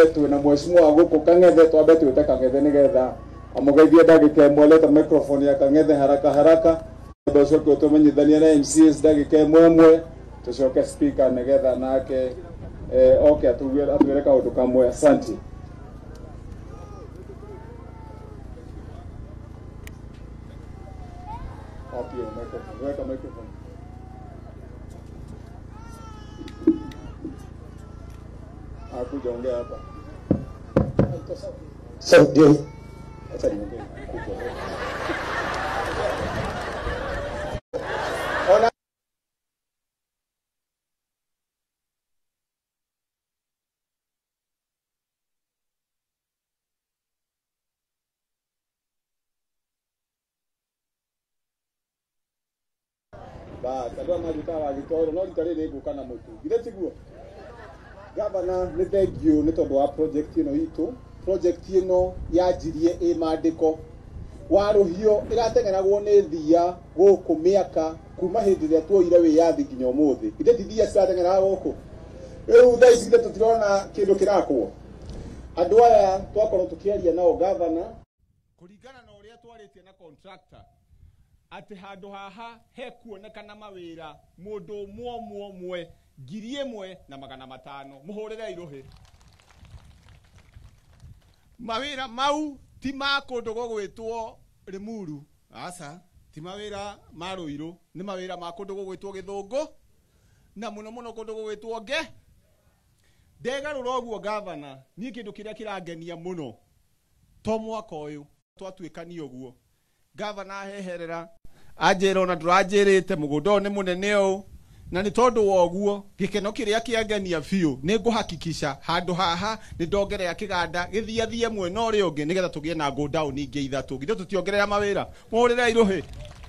twambe twina mheshimiwa guku Kang'ethe twambe twite Kang'ethe nigetha amugeithie ndagika imwe leta microphone ya Kang'ethe haraka ndocoke tumenyithania na MCs ndagika imwe tucoke speaker nigetha nake okay atwire kaundu kamwe. Asante. Weka microphone. Akuja ongea hapa. Sauti. Acha niongee. Ona ba kadwa majuka wa gitoro no litare ne gukana mutu gire tiguo gavana ni thank you ni tondu wa project ino itu project ino yajirie mandiko waruhio iratengeragwo ni thia guku miaka kuma hindi ria tuoire wiyathi nginya umuthi inde thia ciratengera guku riu thaa ici tutirona kindu kirakwo andu aya twakorwo tukiaria nao gavana kuringana na uria twaritie na contractor ati handu haha he kuonekana mawira mundu mwe 1,500 muhurire iruhi mawira mau ti ma kundu gugwitwo Limuru asa ti mawira ma Ruiru ni mawira ma kundu gugwitwo Githungu na muno kundu gugwitwo Nge ndegarura uguo gavana ni kindu kiria kirangenia muno to mwaka uyu twatuikania uguo gavana heherera ajira ona turanjirite mugunda ni munene u na ni tondu wa uguo gikeno kiria kiangenia biu ni nguhakikisha handu haha ni ndongerea kiganda githiathie mwena uri ungi nigetha tugie na go down ingi ithatu githe tutiongerera mawira muhurira iruhi.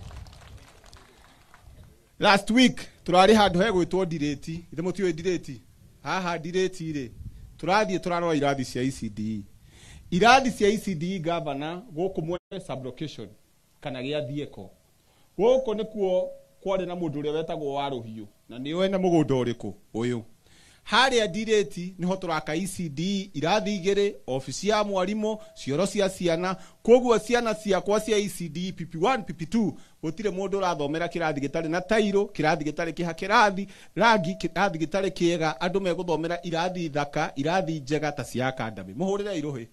Last week turari handu he gwitwo Ndireti ithe mutiwe Ndireti haha Ndireti ri turathie turarora irathi cia ECD irathi cia ECD gavana guku mwe sublocation kana gia thieko guku nikuo kwari na mundu uria wetagwo Waruhiu na ni we na mugunda uriku uyu haria Ndireti niho turaka ECD irathi igiri ofisi ya mwarimu cioro cia ciana koguo ciana ciakwa cia ECD PP1 PP2 gutire mundu urathomera kirathi gitari na tairo kirathi gitari kiha kirathi rangi kirathi gitari kiega andu meguthomera irathi thaka irathi njega ta cia academy muhurire iruhi.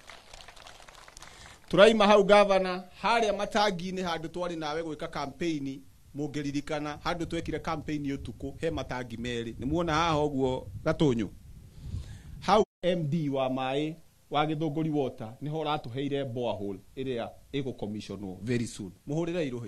Turaima hau gavana haria matangi-ini handu twari nawe gwika campaign mungiririkana handu twekire campaign utuku he matangi meri ni muona haha uguo gatunyu hau MD wa mai wa Githunguri water niho ratuheire borehole iria ego commissionwo very soon muhurire iruhi.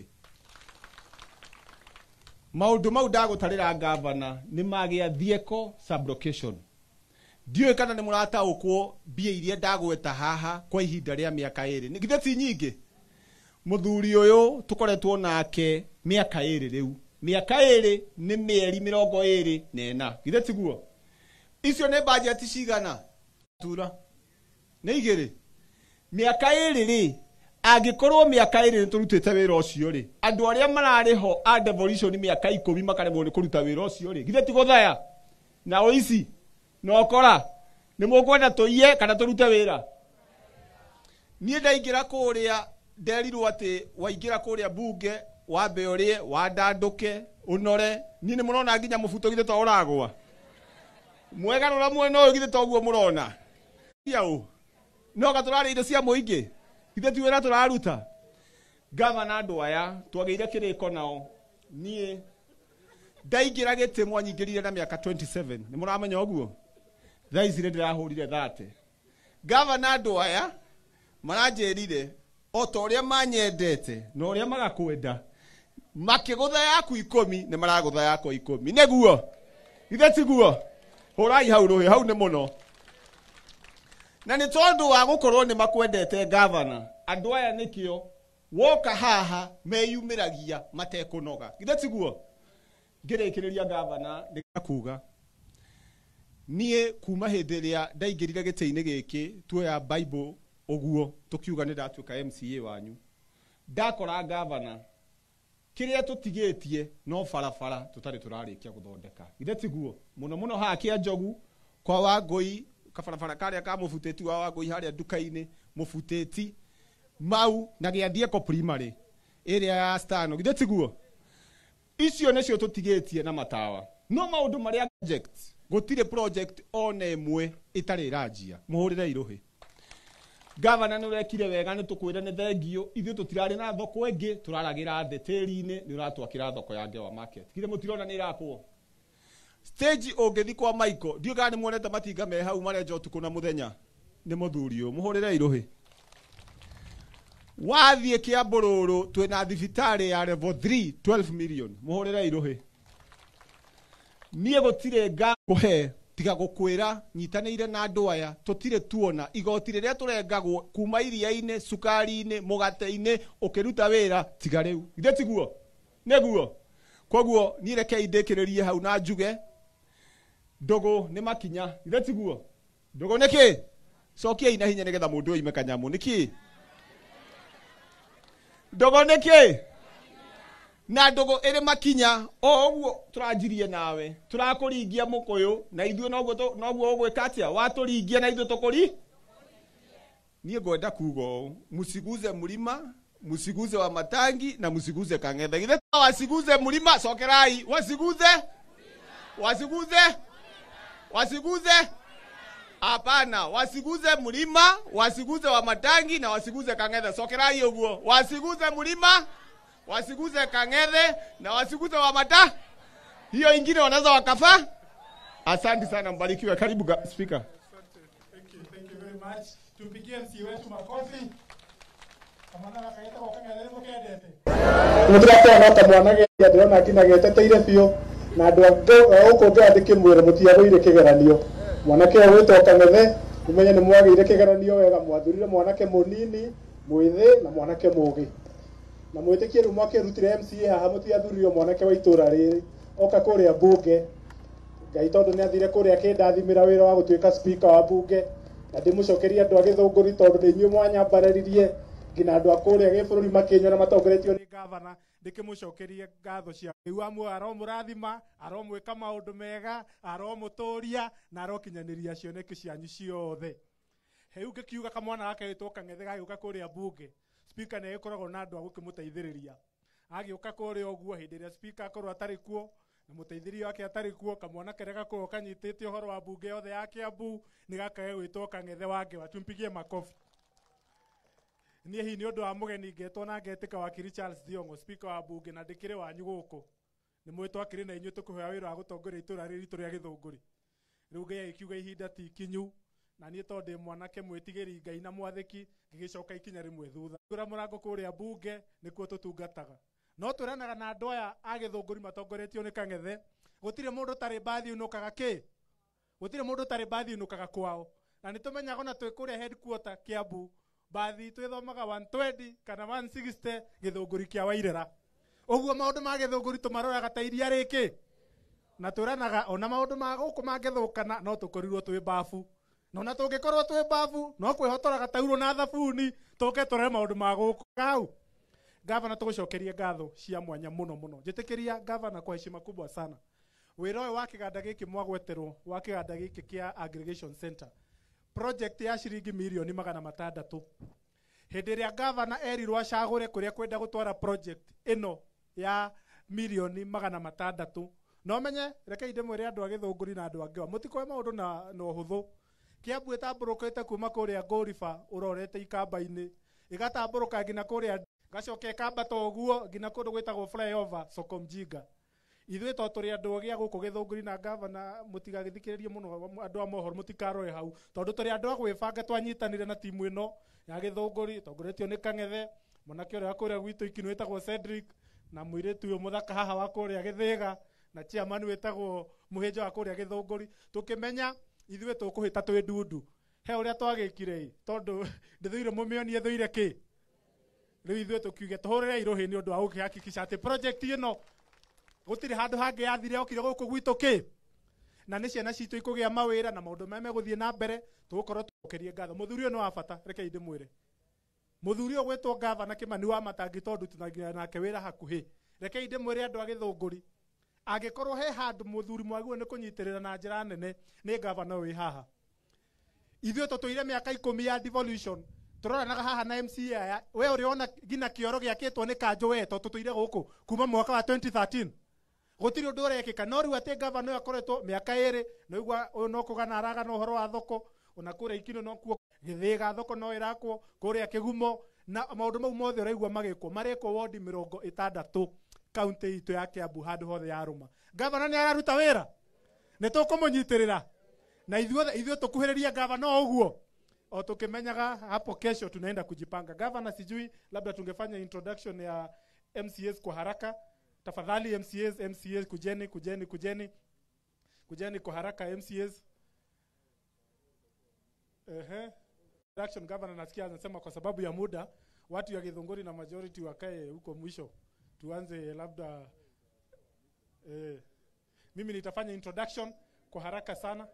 Maundu mau ndagutarira gavana ni magia thieko sublocation ndiyo kana ni murataukwo mbia iria ndagweta haha kwa ihinda ria miaka iri ni githe ti nyingi muthuri uyu tukoretwo nake miaka iri riu miaka iri ni mieri 24 githe tiguo icio ni budget cigana tura ni igiri miaka iri ri angikorwo miaka iri ni turutite wira ucio ri andu aria marariho a devolution miaka 10 makaremwo ni kuruta wira ucio ri githe tigothaya na oici no kora ni mukwenda tuiye kana turute wira nie ndaingira kuria nderirwo ati waingira kuria bunge wambe urie wandanduke unore nie ni murona nginya mubuto githe to uragwa mwegarura mwena uyu githe toguo murona yau no gaturari indo cia muingi githe ti wira turaruta gavana andu aya twageire kiriko nao nie ndaingira gite mwanyingirire na miaka 27 ni muramenya uguo thaici ni ndirahurire 30 gavana andu aya maranjirire o to uria manyendete no uria magakwenda makigutha yaku 10 ni maragutha yako 10 neguo githe tiguo hurai hau ruhi hau ni muno na ni tondu wa gukorwo ni makwendete gavana andu aya nikio woka haha meyumiragia matekunoga githe tiguo ngirikiriria gavana ndikakuga nie kuma hindi ria ndaingirire gite-ini giki tuoya Bible uguo tukiuga ni ndatuika MCA wanyu ndakora gavana kiria tutigitie no barabara tutari turarikia guthondeka githe tiguo muno hakia Njogu kwa Wangui kabarabara karĩa ka mũbutĩti wa Wangũi harĩa nduka-inĩ mũbutĩti mau na Gĩathieko primary area ya Stano githĩ tiguo icio nĩcio tũtigĩtie na matawa no maũndũ marĩa project gũtirĩ project ona ĩmwe ĩtarĩ ranjia mũhũrĩre irũhĩ Gavana nĩ ũrekire wega nĩ tũkwĩra nĩ thengio ithuĩ tũtirarĩ na thoko ĩngĩ tũraragĩra thĩ tĩri-inĩ nĩ ũratwakĩra thoko ya Ngewa market githĩ mũtirona nĩ irakwo stage ũngĩthi kwa Michael ndiũ kana nĩ muonete matinga me hau marenja ũtukũ na mũthenya nĩ mũthuri ũyũ mũhũrĩre irũhĩ wathiĩ Kĩambũrũrũ twĩna thibitarĩ ya level 3 12 million mũhũrĩre irũhĩ niĩ gũtirĩ ngakũhe tiga gũkwĩra nyitanĩire na andũ aya tũtirĩ tuona igoti rĩrĩa tũrengagwo kuma iria-inĩ cukari-inĩ mũgate-inĩ ũkĩruta wĩra tiga rĩu githĩ tiguo nĩguo koguo niĩ rekei ndĩkĩrĩrie hau na njuge Ndũgũ nĩ makinya githĩ tiguo Ndũgũ nĩkĩ cokiai na hinya nĩgetha mũndũ oime kanyamũ nĩkĩ Ndũgũ nĩkĩ na Ndũgũ ĩrĩ makinya o ũguo tũranjirie nawe tũrakũringia mũkũyũ na ithuĩ noguo ũgwĩka atĩa watũringia na ithuĩ tũkũri niĩ ngwenda kuga ũũ musiguze mlima musiguze wa matangi na musiguze Kang'ethe githĩ wasiguze mlima cokerai wasiguze hapana wasiguze mlima wasiguze wa matangi na wasiguze Kang'ethe sokerai ũguo wasiguze mlima wasiguze Kang'ethe na wasiguze wa mata hiyo ingine wanaweza wakafa asante sana mbarikiwe karibu speaker thank you very much tupigie MC wetu makofi kama na kaita kwa Kang'ethe mukendete mutirate na ta mwana gya ndona kinageteteire biũ na andũ ũkũ ndĩandĩke mwĩre mũtiagũire kĩgeranio mwanake wĩtwo Kang'ethe umenye nĩ mwagĩire kĩgeranio wega mwathurire mwanake mũnini mwĩthĩ na mwanake mũgĩ na mwĩtĩkie rĩu mwakĩrutire MCA haha mũtiathuririo mwanake wa itũra rĩrĩ oka kũrĩa bunge Ngai tondũ nĩ athire kũrĩa kĩndathimĩra wĩra wa gũtuĩka speaker wa bunge na ndĩmũcokeria andũ a Gĩthũngũri tondũ nĩ inyuĩ mwanyambarĩririe ngina andũ a kũrĩa gĩbũrũri makĩnyua na matongoretio nĩ gavana ndĩkĩmũcokerie ngatho cia rĩu amwe aromũrathima aromwĩka maũndũ mega aromũtũria na arokinyanĩria cioneki cianyu ciothe rĩu ngĩkiuga kamwana gake gĩtwo Kang'ethe gagĩũka kũrĩa bunge speaker nĩ agĩkoragwo na andũ a gũkĩmũteithĩrĩria agĩũka kũrĩa ũguo hĩndĩ ĩrĩa speaker akorwo atarĩ kuo na mũteithĩrĩria wake atarĩ kuo kamwana karĩa gakorwo kanyitĩte ũhoro wa bunge yothe ya Kiambu nĩ gakage gwĩtwo Kang'ethe wa Ngewa tumpigie makofi niĩ hihi nĩ ũndũ wa mũgeni ngetwo na ngetĩka wakiri Charles Thiongo speaker wa bunge na ndĩkĩrĩ wanyu gũkũ nĩ mwĩtwo akĩrĩ na inyuĩ tũkũheo wĩra wa gũtongoria itũra rĩrĩ ritũ rĩa Gĩthũngũri rĩu Ngai agĩkiuga ihinda ti ikinyu na niĩ tondũ ndĩ mwanake mwĩtigĩri Ngai na mwathĩki ngĩgĩcoka ikinya rĩmwe thutha ngũra mũrango kũrĩa bunge nĩkuo tũtungataga no twĩranaga na andũ aya a Gĩthũngũri matongoretio nĩ Kang'ethe gũtirĩ mũndũ tarĩ bathi unũkaga gũtirĩ mũndũ tarĩ bathi unũkaga kwao na nĩ tũmenyaga ona twĩ kũrĩa headquarter Kiambu bathi twĩthomaga 120 kana 160 Gĩthũngũri kĩa Wairera ũguo maũndũ ma Gĩthũngũri tũmaroraga ta iria rĩkĩ na twĩranaga ona maũndũ ma gũkũ mangĩthũkana no tũkorirwo twĩ babu no na tũngĩkorwo twĩ babu no kwĩhotoraga tauro na thabuni tũke tũrore maũndũ ma gũkũ hau gavana tũgũcokerie ngatho cia mwanya mũno njĩtĩkĩria gavana kwa heshima kubwa sana wĩra ũyũ wa kĩganda gĩkĩ mwagweterwo wa kĩganda gĩkĩ kĩa aggregation center project ya ciringi milioni 600 hĩndĩ ĩrĩa gavana erirwo acagũre kũrĩa kwenda gũtwara project ĩno ya milioni 600 no menye rekei ndĩmwĩre andũ a Gĩthũngũri na andũ a Ngewa mũtikoe maũndũ na ũhũthũ Kiambu ĩtambũrũkĩte kuma kũrĩa Ngũriba ũrorete ikamba-inĩ ĩgatambũrũka nginya kũrĩa gacoke kambata ũguo nginya kũndũ gwĩtagwo flyover Soko Mjinga ithuĩ to tũrĩ andũ gĩa gũkũ Gĩthũngũri na gavana mũtigagĩthikĩrĩrie mũno andũ a mohoro mũtikarore hau tondũ tũrĩ andũ a gwĩbanga twanyitanire na timu ĩno ya Gĩthũngũri tongoretio nĩ Kang'ethe mwanake ũrĩa kũrĩa gwitũ ikino wĩtagwo Cedric na mũirĩtu ũyũ mũthaka haha wa kũrĩa Gĩthĩga na chairman wĩtagwo Mũhĩnja wa kũrĩa Gĩthũngũri tũkĩmenya ithuĩ tũkũhĩta twĩ ndundu he ũrĩa twagĩkire tondũ ndĩthũire mũmĩonie thũire kĩ rĩu ithuĩ tũkiuge tũhũrĩre irũhĩ nĩ ũndũ wa gũkĩhakikisha atĩ project ĩno gũtirĩ handũ hangĩ yathire okire gũkũ gwitũ kĩ na nĩ ciana citũ ikũgĩa mawĩra na maũndũ maya megũthiĩ na mbere tũgũkorwo tũcokerie ngatho mũthuri ũyũ nĩ wa bata rekei ndĩmwĩre mũthuri ũyũ gwĩtwo gavana Kĩmani wa Matangi tondũ tunagia nake wĩra hakuhĩ rekei ndĩmwĩre andũ a Gĩthũngũri angĩkorwo he handũ mũthuri mwagĩrĩirwo nĩ kũnyitĩrĩra na njĩra nene nĩ gavana ũyũ haha ithuĩ tũtũire mĩaka 10 ya devolution tũroranaga haha na MCA aya we ũrĩona ngina kĩoro gĩakĩtwo nĩ kanjũ weto tũtũire gũkũ kuma mwaka wa 2013 gũtirĩ ũndũ ũrekĩka no rĩu atĩ gavana ũyũ akoretwo mĩaka 2 no igua ũyũ no kũgana aragana ũhoro wa thoko ona kũrĩa Ikino no kuo Gĩthĩga thoko no ĩrakwo kũrĩa Kĩgumo na maũndũ mau mothe ũraigua magĩkwo marekwo wodi 60 kaunti itũ ya Kiambu handũ hothe ya Rũma. Gavana nĩ araruta wĩra nĩ tũkũmũnyitĩrĩra na ithuĩ tũkuhĩrĩria gavana ũguo o tukimenyaga hapo kesho tunaenda kujipanga. Gavana, sijui labda tungefanya introduction ya MCAs kwa haraka. Tafadhali MCAs kujeni kwa haraka MCAs. Introduction Gavana nasikia anasema kwa sababu ya muda watu ya Githunguri na majority wakae huko mwisho. Tuanze labda mimi nitafanya introduction kwa haraka sana.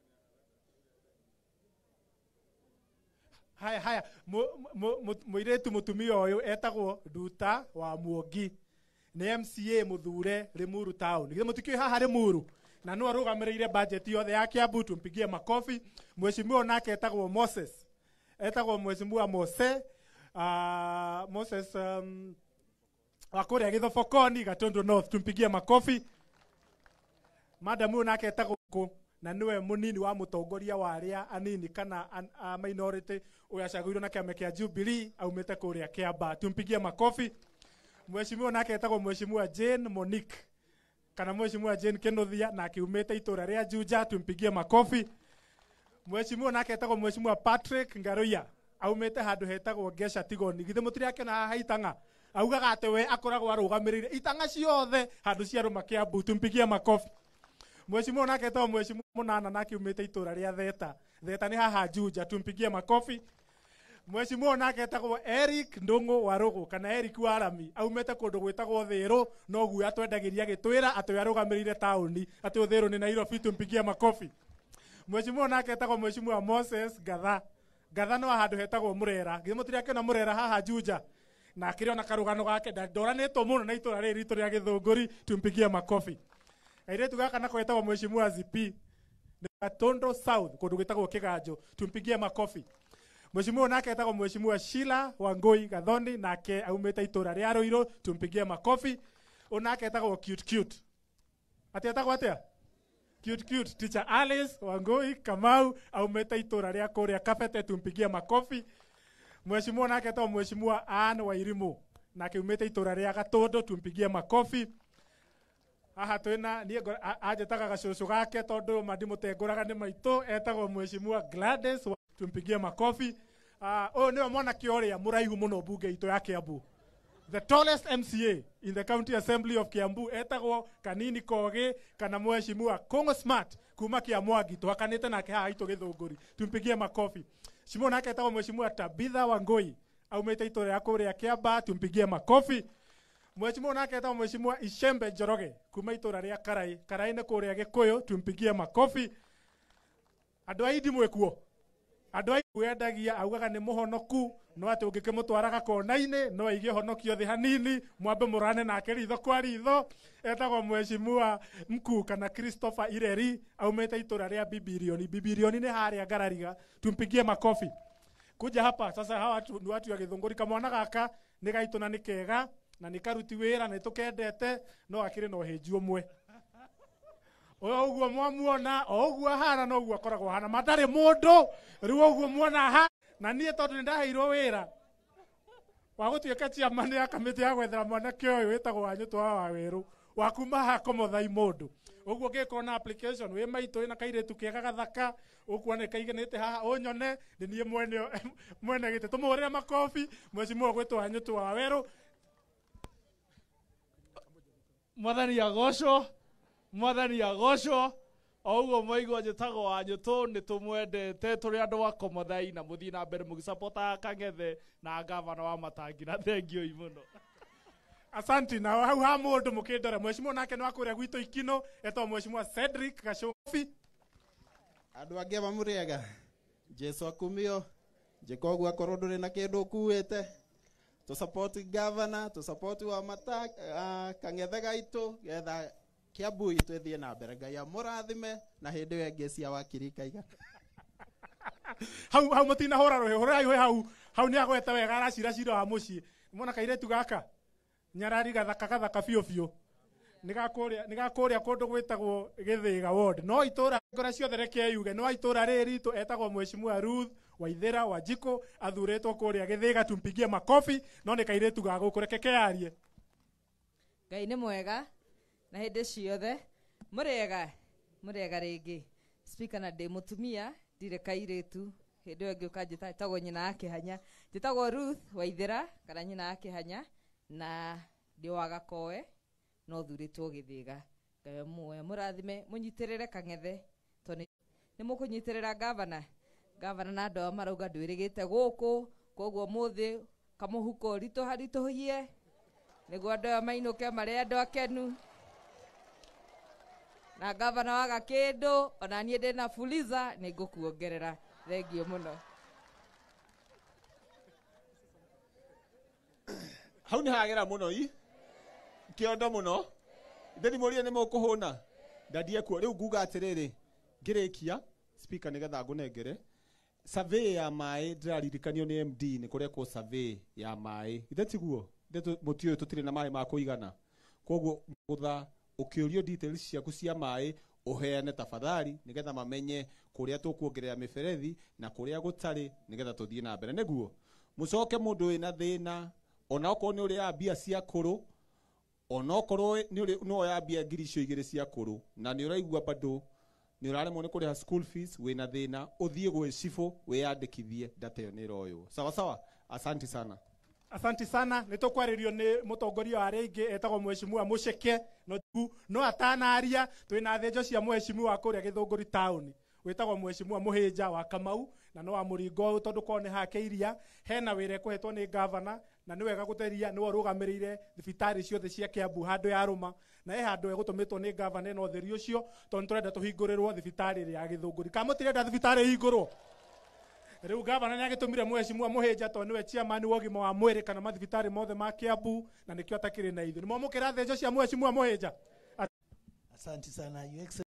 Haya muiretu mutumia uyu etagwo Nduta wa Muongi ni MCA muthure Limuru town. Githe mutikio haha Limuru na no arugamirire budget yothe ya Kiambu, tumpigie makofi. Mheshimiwa nake etagwo Moses, etagwo Mheshimiwa Moses wakuria Githobokoni Gatundu North, tumpigie makofi. Madam nake etagwo na niwe munini wa mutongoria wa aria anini kana minority uyacagũirwo na kiama kia Jubilee aumite kuria Kiamba, tumpigie makofi. Mheshimiwa nake etagwo Mheshimiwa Jane Monique kana Mheshimiwa Jane Kenothia na akiumite itura ria Juja, tumpigie makofi. Mheshimiwa nake etagwo Mheshimiwa Patrick Ngaruya aumite handu hetagwo Gesha Tigoni. Githe mutiri yake na haitanga augaga ate we akoragwo arugamirire itanga ciothe handu cia Rũma Kiambu, tumpigie makofi. Mheshimiwa nake etagwo Mheshimiwa Munana na akiumite itura ria Theta. Theta ni haha Juja, tumpigie makofi. Mheshimiwa nake etagwo Eric Ndungu wa Rugu kana Eric Warami aumite kundu gwitagwo Thiru no gu atwendagiria gitwira ati arugamirire tauni ati Thiru ni Nairobi, tumpigie makofi. Mheshimiwa nake etagwo Mheshimiwa Moses Gatha no handu hetagwo Murera. Githe mutiri yake na Murera haha Juja na akiri ona karugano gake ndoranitwo muno na itura riri ritu ria Githunguri, tumpigie makofi. Airetu gaka nako etagwo Mheshimiwa Zipi Gatondo South kundu gwitagwo Kiganjo, tumpigie makofi. Mheshimiwa nake etagwo Mheshimiwa Sheila Wangui Gathoni nake aumite itura ria Ruiru, tumpigie makofi. Onake etagwo cute ati etagwo atia cute Teacher Alice Wangui Kamau aumite itura ria kuria Kabete, tumpigie makofi. Mheshimiwa nake etagwo Mheshimiwa Anne Wairimu nake aumite itura ria Gatundu, tumpigie makofi. Aha twina nie ajetaga gacucu gake tondu mandimutenguraga ni maitu etagwo Mheshimiwa Gladys, tumpigie makofi. Niwe mwanake uria muraihu muno bunge itu ya Kiambu, the tallest MCA in the county assembly of Kiambu, etagwo Kanini Kogi kana Mheshimiwa Kongo Smart kuma Kiamwangi, twakanite nake haha itu Githunguri, tumpigie makofi. Mheshimiwa nake etagwo Mheshimiwa Tabitha Wangui aumite itura ya kuria Kiamba, tumpigie makofi. Mheshimiwa nake etagwo Mheshimiwa Ishembe Njoroge kuma itura ria Karai ni kuria Gikuyu, tumpigie makofi. Andu aidi mwekuo andu aidi wendagia augaga ni muhonoku no ati ungikimutwaraga kona-ini no aige honokio thi hanini mwambe murane nake ritho kwa ritho. Etagwo Mheshimiwa Mkuu kana Christopher Ireri aumite itura ria Bibilioni ni haria Ngarariga, tumpigie makofi. Kuja hapa sasa, hawa ni watu ya Githunguri. Kamwana gaka ni gaitu na ni kega na ni karuti wira na tukendete no akiri no heju umwe oguo mwamuona oguo hana no oguo akoragwo hana matari mundu riu oguo muona ha na nie tondu ni ndaheirwo wira wa gutuika chairman ya kamiti ya gwethera mwanake uyu witagwo Wanyutwa wa Weru wa kuma ha Komothai mundu oguo ngikona application wi maitu na kairetu kega gathaka ukuone kaiganite haha unyone ni nie mwene gite tumurire makofi Mheshimiwa gwitwa Wanyutwa wa Weru. Mwathani agocwo oguo moigwa njitagwo Wanyutu ni tumwendete turi andu wa Komothai na muthii na mbere mugisapota Kang'ethe na gavana wa Matangi na thengio imuno. Asanti. Na hau ha mundu mukindora Mheshimiwa nake no akuria gwitu Ikino etwa Mheshimiwa Cedric Gachofi. Andu angi bamuriega Jesu akumio njikogu akorwo nduri na kindu kuwite to support governor, to support wa Kang'ethe gaitu getha Kiambu itu ethie na mbere. Ngai amurathime na hindi we ngecia wakirika iga. hau mutina hora rohe hau ni agwete wega aracira cira wa mucii mona kairetu gaka nyarari gathaka biũ niga kuria kundu gwitagwo Githiga ward no itura ngora ciothe reke yuge no itura riri tu etagwo Mheshimiwa Ruth Waithera Wanjiko athuretwo kuria Githiga tumpigie makofi no ni kairetu ga guku reke kearie Ngai nĩ mwega na hĩndĩ ciothe mũrĩega rĩngĩ speaker na ndĩ mũtumia ndirĩ kairĩtu hĩndĩ ĩyo ngĩũka njĩtagwo nyina wa Kĩhanya njĩtagwo Ruth Waithera kana nyina wa Kĩhanya na ndĩ wa Gakoe no thurĩtwo Gĩthĩga Ngai muoya mũrathime mũnyitĩrĩre Kang'ethe tondũ nĩ mũkũnyitĩrĩra gavana na andũ marauga ndwĩrĩgĩte gũkũ koguo mũthĩ kamũhuko ritũhie nĩguo andũ aya mainũke marĩ andũ akenu na gavana wa Gakĩndũ ona niĩ ndĩ na Fuliza nĩ ngũkuongerera thengio mũno hau nĩ hagera mũno kĩondo mũno ndeni mũrie nĩ mũkũhũna ndandie kuo rĩu nguga atĩrĩrĩ ngĩrĩkia speaker nĩgetha ngũnengere survey ya maĩ ndĩraririkanio nĩ MD nĩ kũrekwo survey ya maĩ ithe tiguo mũtio tũtirĩ na maĩ ma kũigana koguo ngũtha ũkĩũrio details ciaku cia maĩ uheane tafadhali nigetha mamenye kuria tukuongerera miferethi na kuria gutari nigetha tuthie na mbere niguo mucoke mundu wina thina ona okorwo ni uri ya bia cia kuru ona okorwo ni uri no ya bia ngiri icio igiri cia kuru na ni uraigua bado ni uraremwo ni kuriha school fees wina thina uthie gwe cifo wiyandikithie data yo ni royo sawa asante sana Asante sana nitũkwarĩrio nĩ mũtongoria wa rĩngĩ etagwo Mheshimiwa Muceke no atanaria twĩna thenjo cia Mheshimiwa kũrĩa Gĩthũngũri town wĩtagwo Mheshimiwa Mũhĩnja wa Kamau na no wa Mũringo tondũ ko nĩ hake iria hena wĩra ekũhetwo nĩ gavana na nĩ wega gũteria nĩ warũgamĩrĩire thibitarĩ ciothe cia Kiambu handũ ya Rũma na handũ egũtũmĩtwo nĩ gavana no theri ũcio tondũ tũrenda tũhingũrĩrwo thibitarĩ ya Gĩthũngũri ka mũtirenda thibitarĩ ihingũrwo Riu gavana nĩ agĩtũmire Mheshimiwa Mũhĩnja tondũ niwe chairman wa ũgima wa mwĩrĩ kana mathibitarĩ mothe ma Kiambu na nĩkĩo atakĩrĩ na ithuĩ nĩ mwamũkĩra thenjo cia Mheshimiwa Mũhĩnja Asante sana